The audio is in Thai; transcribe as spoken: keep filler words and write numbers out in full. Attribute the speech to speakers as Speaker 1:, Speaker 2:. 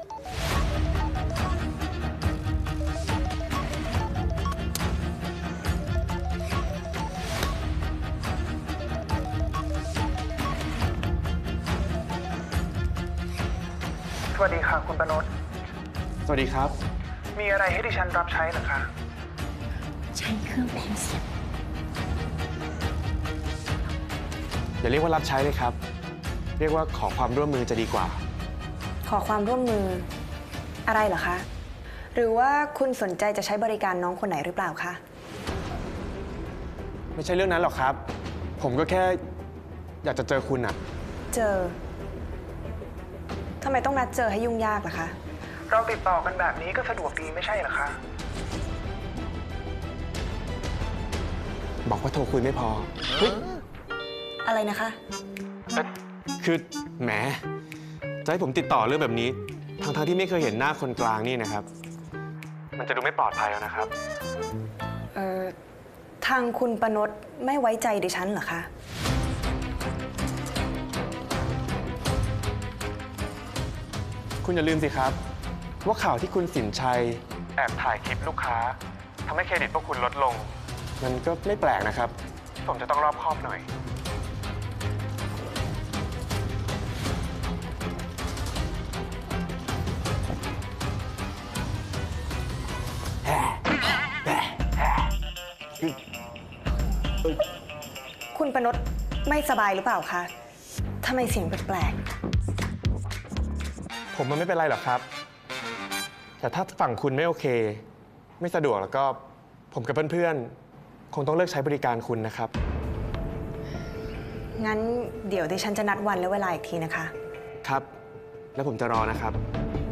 Speaker 1: สวัสดีค่ะคุณประนด
Speaker 2: สวัสดีครับ
Speaker 1: มีอะไรให้ดิฉันรับใช้หรือคะ
Speaker 3: ใช้เครื่องแปลงเสียง
Speaker 2: อย่าเรียกว่ารับใช้เลยครับเรียกว่าขอความร่วมมือจะดีกว่า
Speaker 4: ขอความร่วมมืออะไรเหรอคะหรือว่าคุณสนใจจะใช้บริการน้องคนไหนหรือเปล่าคะ
Speaker 2: ไม่ใช่เรื่องนั้นหรอกครับผมก็แค่อยากจะเจอคุณอะ
Speaker 4: เจอทำไมต้องนัดเจอให้ยุ่งยากล่ะคะ
Speaker 1: เราติดต่อกันแบบนี้ก็สะดวกดีไม่ใช่เหรอคะ
Speaker 2: บอกว่าโทรคุยไม่พอเฮ้ย
Speaker 4: อะไรนะคะ
Speaker 2: คือแหมจะให้ผมติดต่อเรื่องแบบนี้ทั้งทที่ไม่เคยเห็นหน้าคนกลางนี่นะครับมันจะดูไม่ปลอดภัยแล้วนะครับ
Speaker 4: เอ่อทางคุณประนดไม่ไว้ใจดิฉันเหรอคะ
Speaker 2: คุณอย่าลืมสิครับว่าข่าวที่คุณสินชัยแอบถ่ายคลิปลูกค้าทำให้เครดิตพวกคุณลดลงมันก็ไม่แปลกนะครับผมจะต้องรอบคอบหน่อย
Speaker 4: คุณประนดไม่สบายหรือเปล่าคะทำไมเสียงแปลก
Speaker 2: ๆผมมันไม่เป็นไรหรอกครับแต่ถ้าฝั่งคุณไม่โอเคไม่สะดวกแล้วก็ผมกับเพื่อนๆคงต้องเลิกใช้บริการคุณนะครับ
Speaker 4: งั้นเดี๋ยวดิฉันจะนัดวันและเวลาอีกทีนะคะ
Speaker 2: ครับแล้วผมจะรอนะครับ